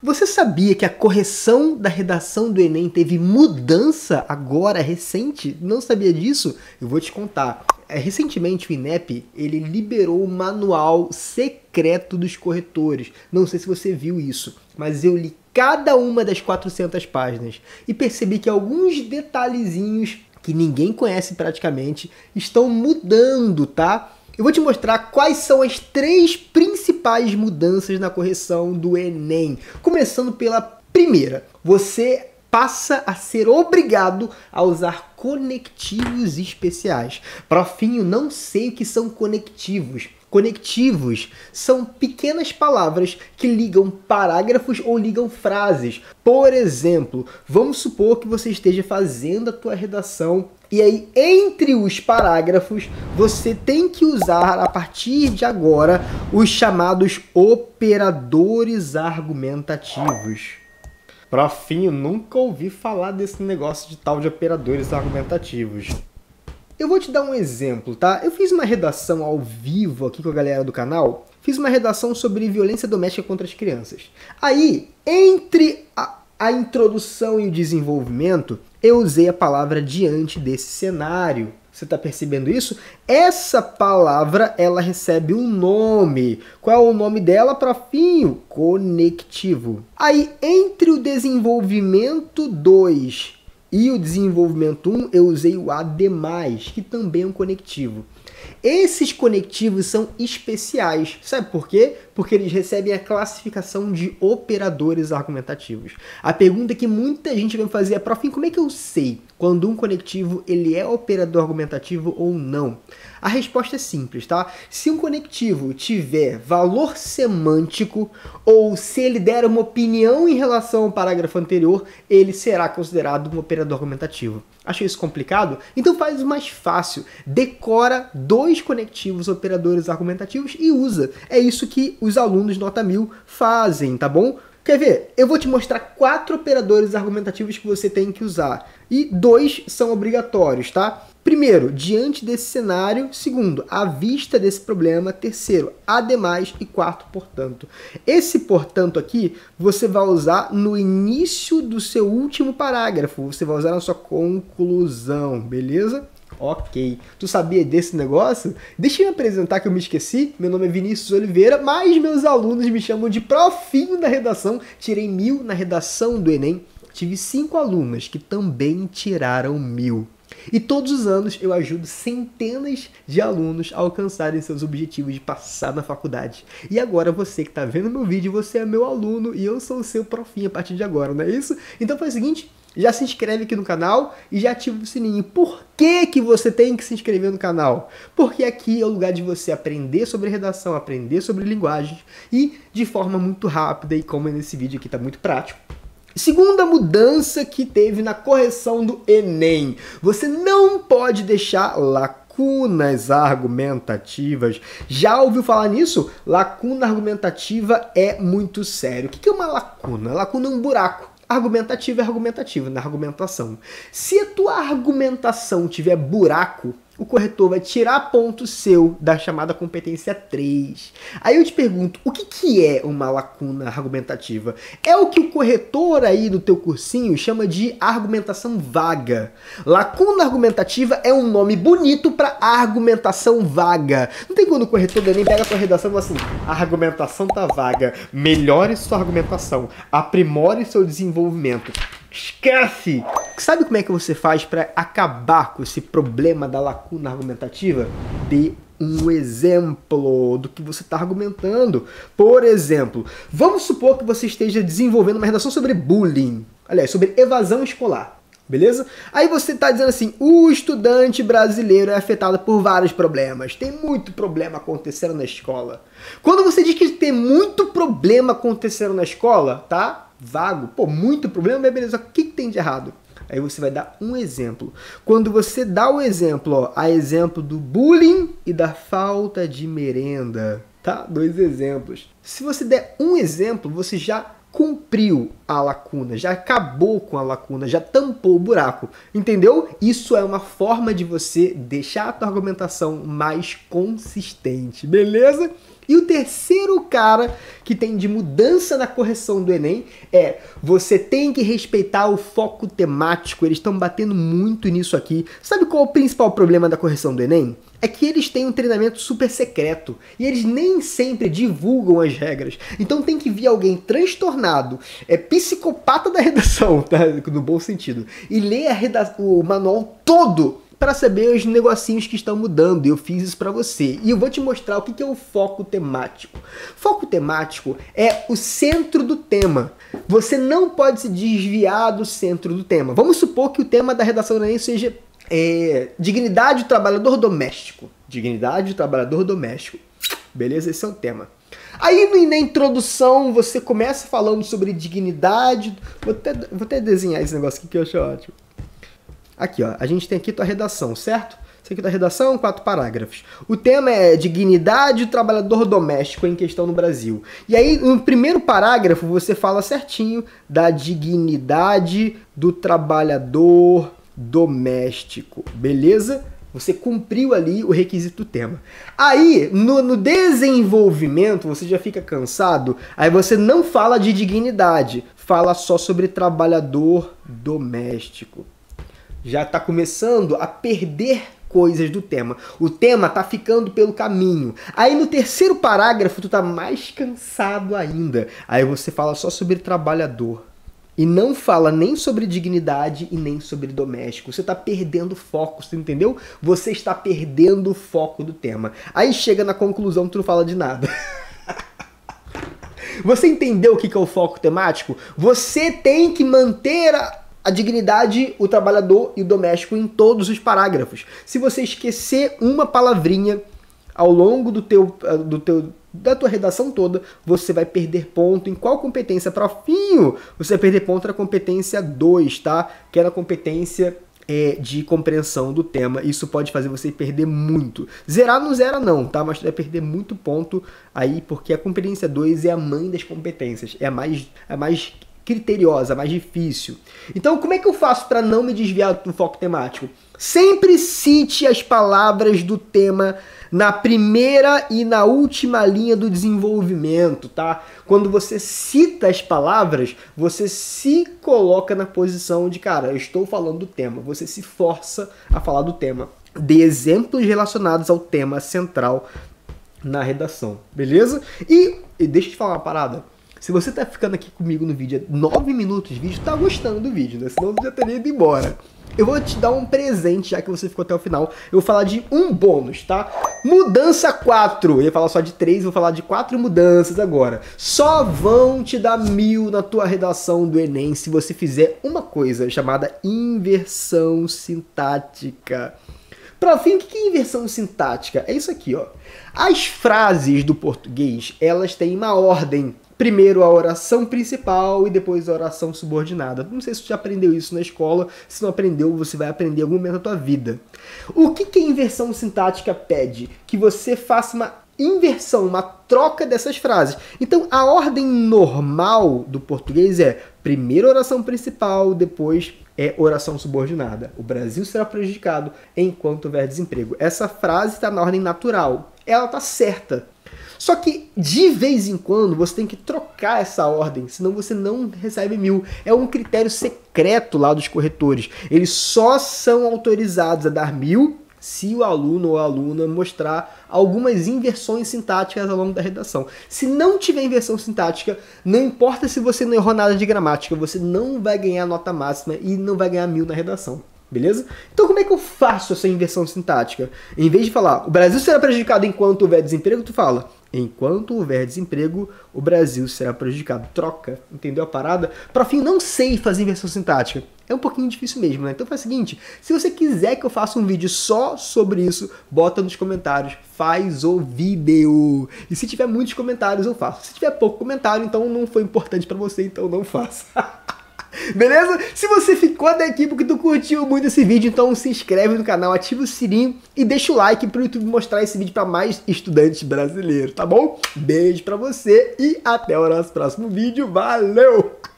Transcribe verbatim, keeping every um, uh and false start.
Você sabia que a correção da redação do Enem teve mudança agora, recente? Não sabia disso? Eu vou te contar. É, recentemente o INEP ele liberou o manual secreto dos corretores. Não sei se você viu isso, mas eu li cada uma das quatrocentas páginas e percebi que alguns detalhezinhos que ninguém conhece praticamente estão mudando, tá? Eu vou te mostrar quais são as três principais mudanças na correção do Enem. Começando pela primeira, você passa a ser obrigado a usar conectivos especiais. Profinho, não sei o que são conectivos. Conectivos são pequenas palavras que ligam parágrafos ou ligam frases. Por exemplo, vamos supor que você esteja fazendo a tua redação e aí entre os parágrafos você tem que usar a partir de agora os chamados operadores argumentativos. Profinho, nunca ouvi falar desse negócio de tal de operadores argumentativos. Eu vou te dar um exemplo, tá? Eu fiz uma redação ao vivo aqui com a galera do canal. Fiz uma redação sobre violência doméstica contra as crianças. Aí, entre a, a introdução e o desenvolvimento, eu usei a palavra diante desse cenário. Você está percebendo isso? Essa palavra, ela recebe um nome. Qual é o nome dela, profinho? Conectivo. Aí, entre o desenvolvimento dois e o desenvolvimento um, eu usei o ademais, que também é um conectivo. Esses conectivos são especiais. Sabe por quê? Porque eles recebem a classificação de operadores argumentativos. A pergunta que muita gente vai fazer é, prof, como é que eu sei quando um conectivo ele é operador argumentativo ou não? A resposta é simples, tá? Se um conectivo tiver valor semântico ou se ele der uma opinião em relação ao parágrafo anterior, ele será considerado um operador argumentativo. Achou isso complicado? Então faz o mais fácil. Decora dois conectivos operadores argumentativos e usa. É isso que os alunos nota mil fazem, tá bom? Quer ver? Eu vou te mostrar quatro operadores argumentativos que você tem que usar. E dois são obrigatórios, tá? Primeiro, diante desse cenário. Segundo, à vista desse problema. Terceiro, ademais. E quarto, portanto. Esse portanto aqui, você vai usar no início do seu último parágrafo. Você vai usar na sua conclusão, beleza? Ok. Tu sabia desse negócio? Deixa eu me apresentar que eu me esqueci. Meu nome é Vinícius Oliveira, mas meus alunos me chamam de profinho da redação. Tirei mil na redação do Enem. Tive cinco alunas que também tiraram mil. E todos os anos eu ajudo centenas de alunos a alcançarem seus objetivos de passar na faculdade. E agora você que está vendo meu vídeo, você é meu aluno e eu sou o seu profinho a partir de agora, não é isso? Então faz o seguinte, já se inscreve aqui no canal e já ativa o sininho. Por que que você tem que se inscrever no canal? Porque aqui é o lugar de você aprender sobre redação, aprender sobre linguagens e de forma muito rápida, e como é nesse vídeo aqui está muito prático. Segunda mudança que teve na correção do Enem. Você não pode deixar lacunas argumentativas. Já ouviu falar nisso? Lacuna argumentativa é muito sério. O que é uma lacuna? Lacuna é um buraco. Argumentativo é argumentativo, na argumentação. Se a tua argumentação tiver buraco, o corretor vai tirar ponto seu da chamada competência três. Aí eu te pergunto, o que que é uma lacuna argumentativa? É o que o corretor aí do teu cursinho chama de argumentação vaga. Lacuna argumentativa é um nome bonito para argumentação vaga. Não tem quando o corretor do Enem pega a tua redação e fala assim, a argumentação tá vaga, melhore sua argumentação, aprimore seu desenvolvimento. Esquece! Sabe como é que você faz para acabar com esse problema da lacuna argumentativa? Dê um exemplo do que você está argumentando. Por exemplo, vamos supor que você esteja desenvolvendo uma redação sobre bullying. Aliás, sobre evasão escolar. Beleza? Aí você está dizendo assim, o estudante brasileiro é afetado por vários problemas. Tem muito problema acontecendo na escola. Quando você diz que tem muito problema acontecendo na escola, tá? Vago, pô, muito problema, mas beleza, o que, que tem de errado? Aí você vai dar um exemplo. Quando você dá o exemplo, ó, a exemplo do bullying e da falta de merenda, tá? Dois exemplos. Se você der um exemplo, você já cumpriu a lacuna, já acabou com a lacuna, já tampou o buraco, entendeu? Isso é uma forma de você deixar a tua argumentação mais consistente, beleza? E o terceiro cara que tem de mudança na correção do Enem é você tem que respeitar o foco temático. Eles estão batendo muito nisso aqui. Sabe qual é o principal problema da correção do Enem? É que eles têm um treinamento super secreto e eles nem sempre divulgam as regras. Então tem que vir alguém transtornado, é psicopata da redação, tá? No bom sentido, e ler a reda- o manual todo para saber os negocinhos que estão mudando. E eu fiz isso para você. E eu vou te mostrar o que é o foco temático. Foco temático é o centro do tema. Você não pode se desviar do centro do tema. Vamos supor que o tema da redação do Enem seja é, dignidade do trabalhador doméstico. Dignidade do trabalhador doméstico. Beleza? Esse é o tema. Aí na introdução você começa falando sobre dignidade. Vou até, vou até desenhar esse negócio aqui que eu acho ótimo. Aqui, ó, a gente tem aqui tua redação, certo? Isso aqui é tua redação, quatro parágrafos. O tema é dignidade do trabalhador doméstico em questão no Brasil. E aí, no primeiro parágrafo, você fala certinho da dignidade do trabalhador doméstico, beleza? Você cumpriu ali o requisito do tema. Aí, no, no desenvolvimento, você já fica cansado, aí você não fala de dignidade, fala só sobre trabalhador doméstico. Já está começando a perder coisas do tema. O tema tá ficando pelo caminho. Aí no terceiro parágrafo tu tá mais cansado ainda. Aí você fala só sobre trabalhador. E não fala nem sobre dignidade e nem sobre doméstico. Você está perdendo foco, você entendeu? Você está perdendo o foco do tema. Aí chega na conclusão que tu não fala de nada. Você entendeu o que é o foco temático? Você tem que manter a... a dignidade, o trabalhador e o doméstico em todos os parágrafos. Se você esquecer uma palavrinha ao longo do teu, do teu, da tua redação toda, você vai perder ponto em qual competência? Profinho, você vai perder ponto na competência dois, tá? Que é a competência é, de compreensão do tema. Isso pode fazer você perder muito. Zerar não zera não, tá? Mas você vai perder muito ponto aí, porque a competência dois é a mãe das competências. É a mais... A mais criteriosa, mais difícil. Então, como é que eu faço para não me desviar do foco temático? Sempre cite as palavras do tema na primeira e na última linha do desenvolvimento, tá? Quando você cita as palavras, você se coloca na posição de, cara, eu estou falando do tema. Você se força a falar do tema. Dê exemplos relacionados ao tema central na redação, beleza? E, e deixa eu te falar uma parada. Se você tá ficando aqui comigo no vídeo há nove minutos de vídeo, tá gostando do vídeo, né? Senão eu já teria ido embora. Eu vou te dar um presente, já que você ficou até o final. Eu vou falar de um bônus, tá? Mudança quatro. Eu ia falar só de três, vou falar de quatro mudanças agora. Só vão te dar mil na tua redação do Enem se você fizer uma coisa chamada inversão sintática. Profinho, o que é inversão sintática? É isso aqui, ó. As frases do português, elas têm uma ordem. Primeiro a oração principal e depois a oração subordinada. Não sei se você já aprendeu isso na escola. Se não aprendeu, você vai aprender em algum momento da tua vida. O que que a inversão sintática pede? Que você faça uma inversão, uma troca dessas frases. Então, a ordem normal do português é primeiro oração principal, depois é oração subordinada. O Brasil será prejudicado enquanto houver desemprego. Essa frase está na ordem natural. Ela está certa. Só que, de vez em quando, você tem que trocar essa ordem, senão você não recebe mil. É um critério secreto lá dos corretores. Eles só são autorizados a dar mil se o aluno ou a aluna mostrar algumas inversões sintáticas ao longo da redação. Se não tiver inversão sintática, não importa se você não errou nada de gramática, você não vai ganhar nota máxima e não vai ganhar mil na redação. Beleza? Então como é que eu faço essa inversão sintática? Em vez de falar, o Brasil será prejudicado enquanto houver desemprego, tu fala, enquanto houver desemprego, o Brasil será prejudicado. Troca, entendeu a parada? Profinho, não sei fazer inversão sintática. É um pouquinho difícil mesmo, né? Então faz o seguinte, se você quiser que eu faça um vídeo só sobre isso, bota nos comentários, faz o vídeo. E se tiver muitos comentários, eu faço. Se tiver pouco comentário, então não foi importante pra você, então não faça. Beleza? Se você ficou até aqui porque tu curtiu muito esse vídeo, então se inscreve no canal, ativa o sininho e deixa o like pro YouTube mostrar esse vídeo para mais estudantes brasileiros, tá bom? Beijo pra você e até o nosso próximo vídeo. Valeu!